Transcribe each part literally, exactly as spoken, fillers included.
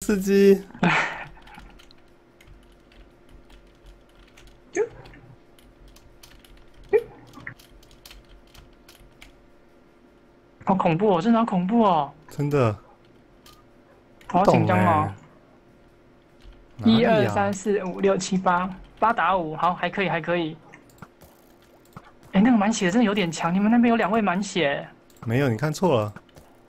刺激！ 好恐怖哦，真的好恐怖哦！ 真的， 好紧张哦。一二哪里啊？ 三四五六七八，八打五，好，还可以，还可以。哎，那个满血真的有点强，你们那边有两位满血。 没有，你看错了。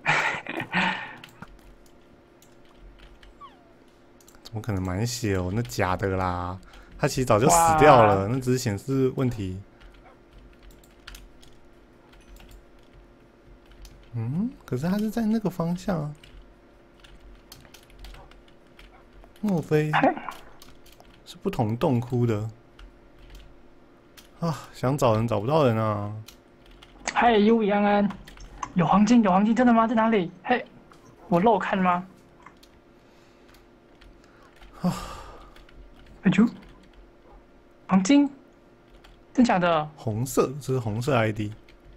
怎么可能满血哦？那假的啦，他其实早就死掉哇， 了，那只是显示问题。嗯，可是他是在那个方向啊，莫非是不同洞窟的？啊，想找人找不到人啊！ 嗨，优阳安，有黄金，有黄金，真的吗？在哪里？嘿，我漏看吗？啊，哎呦，黄金，真假的？ 红色，这是红色 I D。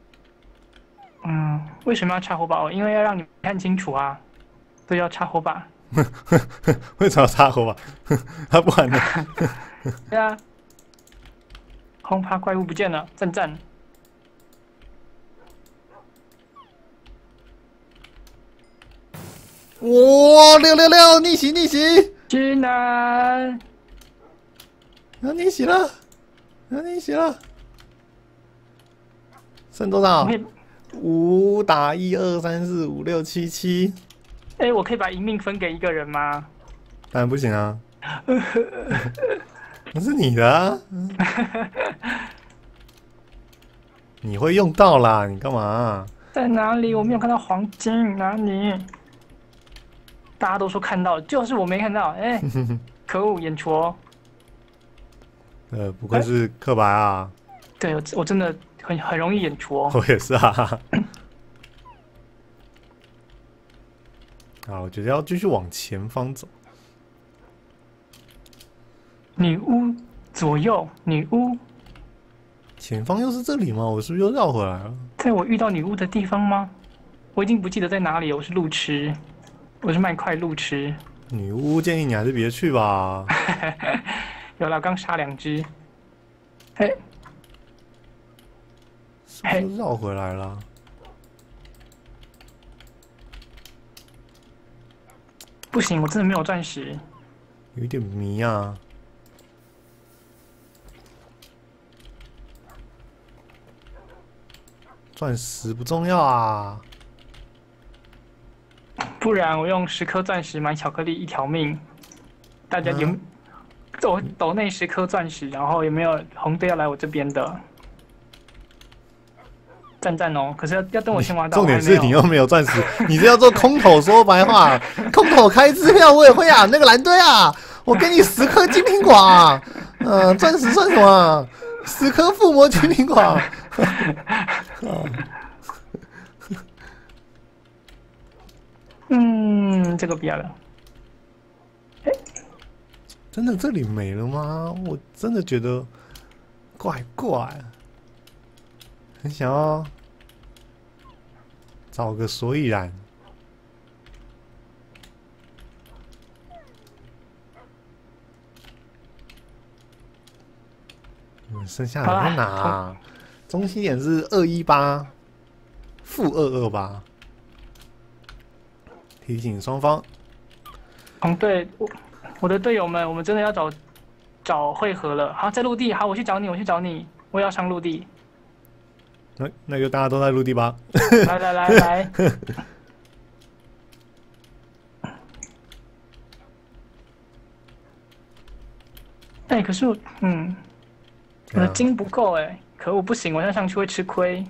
嗯，为什么要插火把？因为要让你看清楚啊，所以要插火把。 为什么要插火把？他不玩了。 对啊，轰趴怪物不见了，赞赞。 哇，六六六，逆袭逆袭！ 居然要逆袭了，要逆袭了！剩多少？五打一二三四五六七七。 哎，我可以把银命分给一个人吗？ 当然不行啊！那是你的啊！你会用到啦，你干嘛啊？ 在哪里？我没有看到黄金，哪里？大家都说看到，就是我没看到。哎，可恶，眼拙。 呃，不愧是刻白啊！ 对，我我真的很很容易眼拙。 我也是啊。啊，我觉得要继续往前方走。 女巫左右，女巫前方又是这里吗？我是不是又绕回来了？ 在我遇到女巫的地方吗？我已经不记得在哪里了。我是路痴，我是麦块路痴。 女巫建议你还是别去吧。 有了，刚杀两只。嘿， 是不是又绕回来了？ 不行，我真的没有钻石。 有一点迷啊。钻石不重要啊。 不然我用十颗钻石买巧克力一条命。大家有抖抖那十颗钻石，然后有没有红队要来我这边的？赞赞哦！可是要要等我先挖到。 重点是你又没有钻石，你是要做空口说白话，空口开支票我也会啊。那个蓝队啊，我给你十颗金苹果啊，嗯、呃，钻石算什么、啊？十颗附魔金苹果、啊。 嗯，这个不要了。 真的这里没了吗？我真的觉得怪怪，很想要找个所以然。嗯，剩下的在哪、啊？中心点是二一八，负二二八。提醒双方。 嗯，对，我我的队友们，我们真的要找找汇合了。好，在陆地，好，我去找你，我去找你，我也要上陆地。 那那就大家都在陆地吧。 来来来来。哎、欸，可是我，嗯，我的金不够哎，可恶，不行，我要上去会吃亏。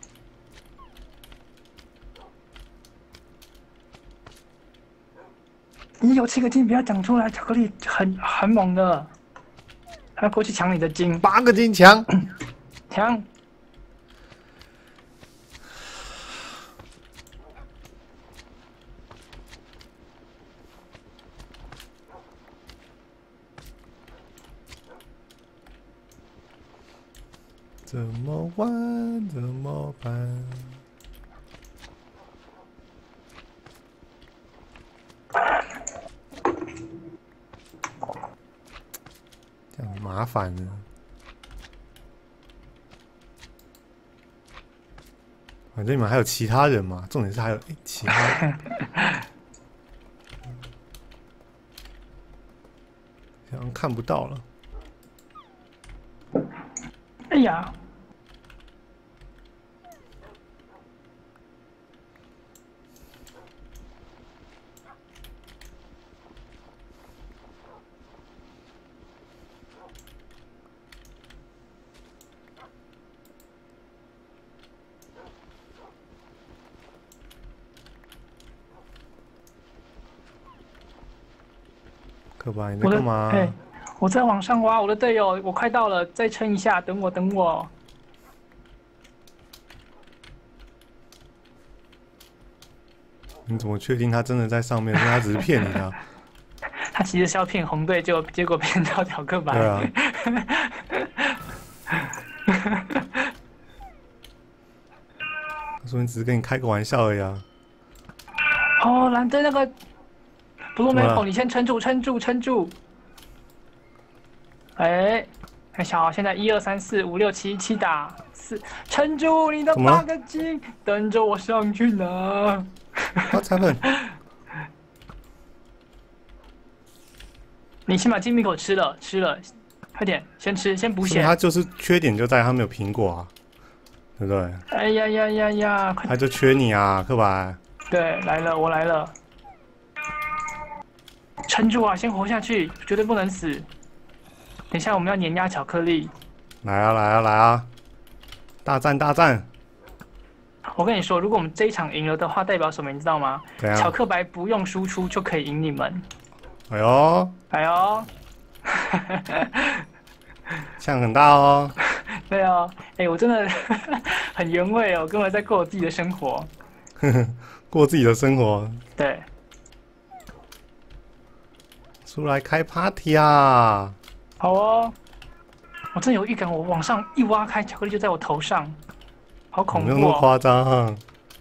你有七个金，不要讲出来，巧克力很很猛的，还要过去抢你的金。 八个金抢， 抢！ 怎么玩？怎么办？ 麻烦了。反正你们还有其他人嘛，重点是还有、欸、其他人。好像看不到了。 哎呀！ 可白，你在干嘛？ 哎，我在往上挖，我的队友，我快到了，再撑一下，等我，等我。 你怎么确定他真的在上面？因为他只是骗你的。 他其实是要骗红队，结果结果骗到巧克白。 对啊。他说你只是跟你开个玩笑而已啊。 哦，蓝队那个 Blue Maple，你先撑住，撑住，撑住。哎，看一下啊，现在一二三四五六七七打四，撑住你的八个金，等着我上去拿。 好，裁判。 你先把金币口吃了，吃了，快点，先吃，先补血。 他就是缺点就在他没有苹果啊，对不对？ 哎呀呀呀呀！ 他就缺你啊，克白。 对，来了，我来了。撑住啊，先活下去，绝对不能死。等一下我们要碾压巧克力。 来啊来啊来啊！大战大战！ 我跟你说，如果我们这一场赢了的话，代表什么？你知道吗？巧克白不用输出就可以赢你们。 哎呦！ 哎呦！ 枪很大哦。 对啊，哎，我真的很原味哦，我根本在过我自己的生活。 过自己的生活。 对。 出来开 party 啊！ 好哦。我真有预感，我往上一挖开，巧克力就在我头上，好恐怖哦！ 没有那么夸张哈。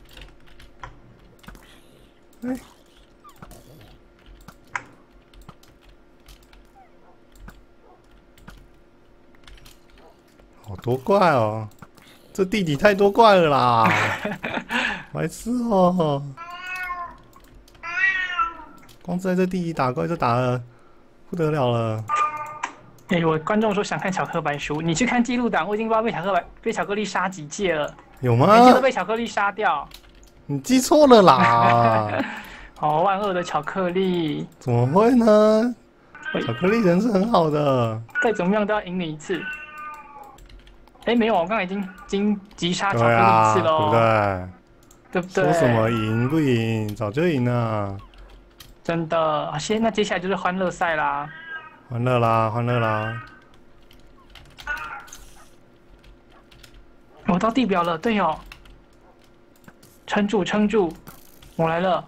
哎。好多怪哦！这地底太多怪了啦！白痴哦！光在这地底打怪就打了不得了了。 哎、欸，我观众说想看巧克白输，你去看记录档，我已经不知道被巧克白被巧克力杀几届了。 有吗？ 每届都被巧克力杀掉。 你记错了啦！ 哦，万恶的巧克力！ 怎么会呢？巧克力人是很好的， 再怎么样都要赢你一次。哎、欸，没有，我刚才已经经击杀巧克力一次了、哦， 啊，对不对？ 对不对？ 说什么赢不赢，早就赢了。 真的，先那接下来就是欢乐赛啦。 欢乐啦，欢乐啦！ 我到地表了，队友，撑住，撑住，我来了。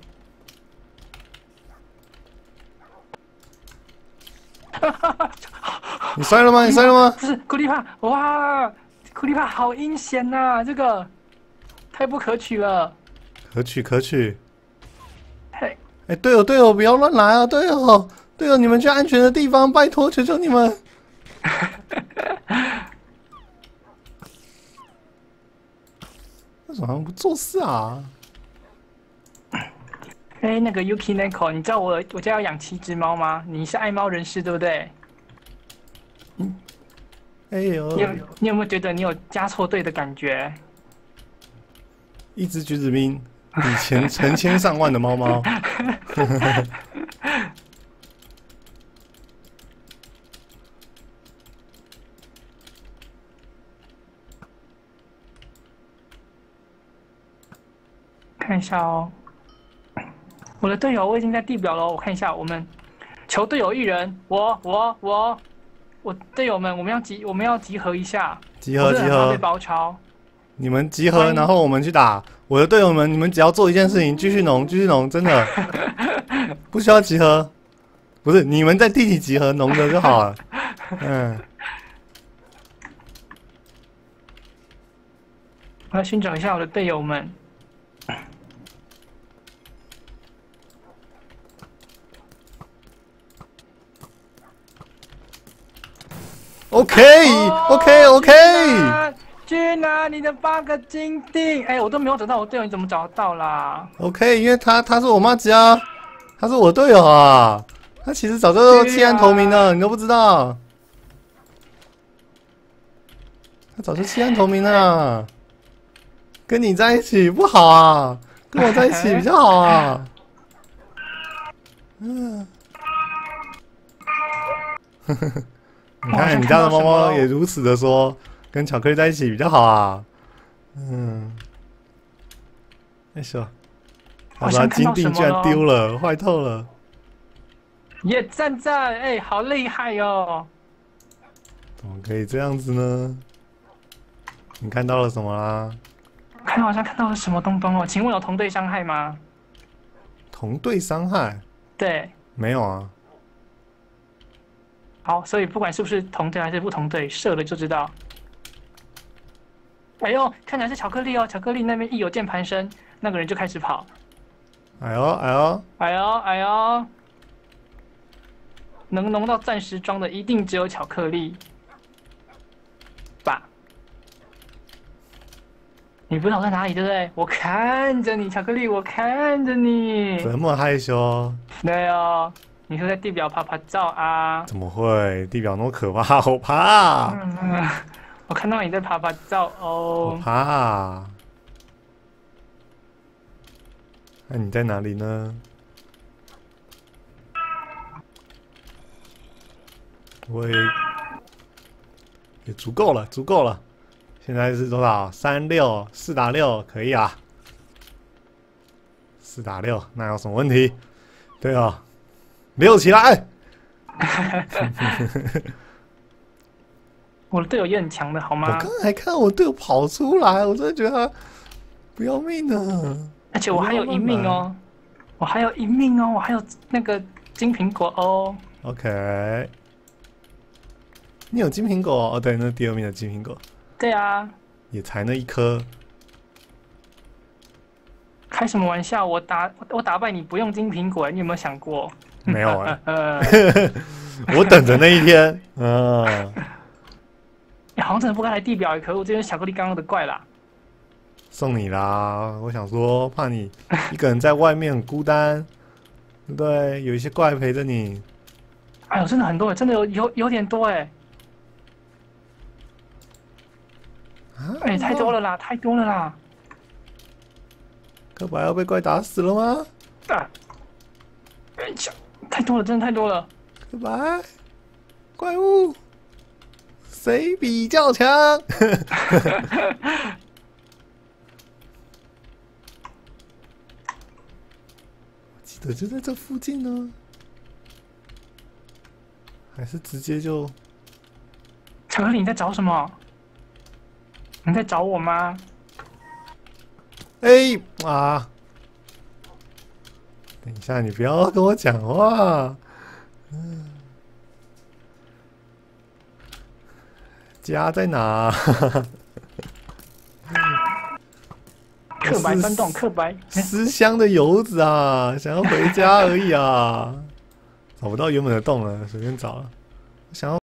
你摔了吗？你摔了吗？ 不是，库利帕，哇，库利帕好阴险呐、啊，这个太不可取了。 可取可取。 嘿， 哎，队友队友，不要乱来啊！队友队友，你们去安全的地方，拜托，求求你们！为什么不做事啊？ 哎，那个 Yuki Neko， 你知道我我家要养七只猫吗？你是爱猫人士对不对？ 嗯。哎呦！ 你有你有没有觉得你有加错队的感觉？ 一只橘子兵比前成千上万的猫猫。 看一下哦，我的队友我已经在地表了。我看一下，我们求队友一人，我我我我队友们，我们要集我们要集合一下， 集合集合， 被包抄。 你们集合，然后我们去打。我的队友们，你们只要做一件事情，继续农，继续农，真的不需要集合。不是，你们在地底集合农的就好了。嗯。 我要寻找一下我的队友们。 OK，OK，OK。 去拿你的八个金锭！哎，我都没有找到我队友，你怎么找得到啦 OK，因为他他是我妈吉啊，他是我队友啊，他其实早就弃暗投明了，你都不知道。他早就弃暗投明了，跟你在一起不好啊，跟我在一起比较好啊。嗯，呵呵呵，你看你家的猫猫也如此的说。跟巧克力在一起比较好啊，嗯，哎呦，他把金锭居然丢了，坏透了。 也赞赞，哎，好厉害哟！ 怎么可以这样子呢？你看到了什么啦？ 看到好像看到了什么东东哦，请问有同队伤害吗？ 同队伤害？ 对， 没有啊。 好，所以不管是不是同队还是不同队，射了就知道。哎呦，看起来是巧克力哦！巧克力那边一有键盘声，那个人就开始跑。 哎呦哎呦哎呦哎呦！能弄到钻石装的一定只有巧克力吧？你不知道我在哪里，对不对？我看着你，巧克力，我看着你。 怎么害羞？ 对哦，你是在地表拍拍照啊？ 怎么会？地表那么可怕，好怕！ 嗯我看到你在拍拍照哦。 好怕！那你在哪里呢？我也也足够了，足够了。现在是多少？三六四打六，可以啊。四打六，那有什么问题？对啊，溜起来！ 我的队友也很强的，好吗？ 我刚才看我队友跑出来，我真的觉得他不要命呢。 而且我还有一命哦，我还有一命哦，我还有那个金苹果哦。 OK， 你有金苹果哦？对，那第二名的金苹果。 对啊， 也才那一颗。 开什么玩笑？我打我打败你不用金苹果，你有没有想过？ 没有啊、欸，我等着那一天。嗯。 你好像真的不该来地表，可恶！这边巧克力刚刚的怪啦。 送你啦！我想说，怕你一个人在外面很孤单，对不对？有一些怪陪着你。 哎呦，真的很多，真的有有有点多哎。 啊！ 哎，太多了啦，太多了啦！ 可白要被怪打死了吗？ 啊！哎呀，太多了，真的太多了！ 可白，怪物，谁比较强？记得就在这附近呢，还是直接就？ 巧克力，你在找什么？你在找我吗？ 哎啊！等一下，你不要跟我讲话。嗯，家在哪？ 刻白翻动，刻白。 思乡的游子啊，想要回家而已啊，找不到原本的洞了，随便找了。想要。